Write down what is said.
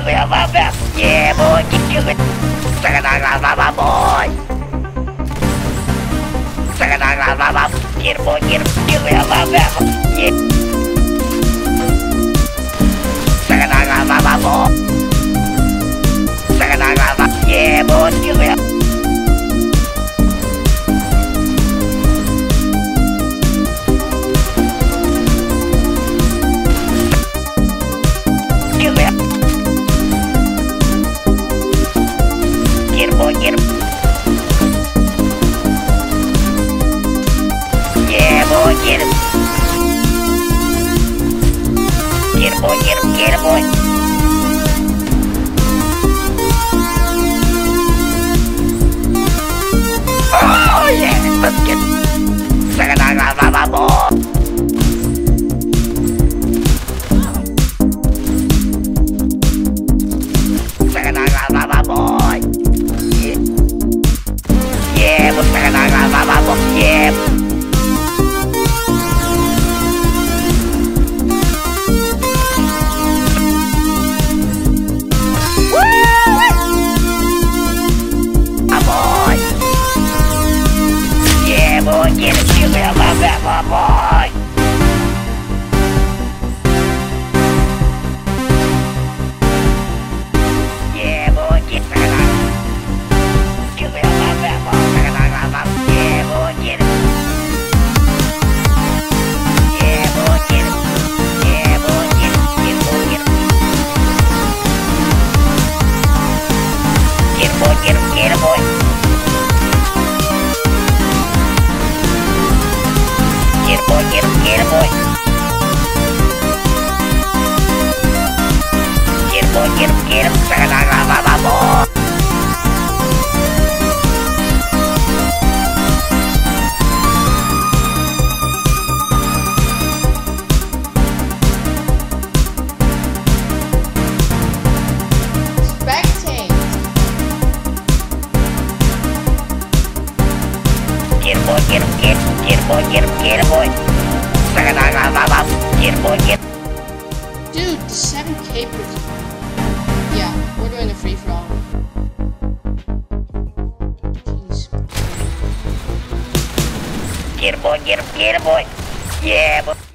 Yeah, boy, get it. Boy. Get boy, get yeah, boy, get it. Get boy, get him. Yeah, boy, get him. Get him, boy, get him, boy. Oh, yeah, let's get boy. Boy. Yeah, but yeah. Boy. Yeah, boy, get it, boy. Yeah, boy, get it. Get him, boy. Get him, boy, get him, boy. Get him, boy, get him, boy. Get him, boy, get him, boy. Get him, boy, get him. Dude, 7K per... Yeah, we're doing a free-for-all. Jeez. Get him, boy, get him, boy. Yeah, boy.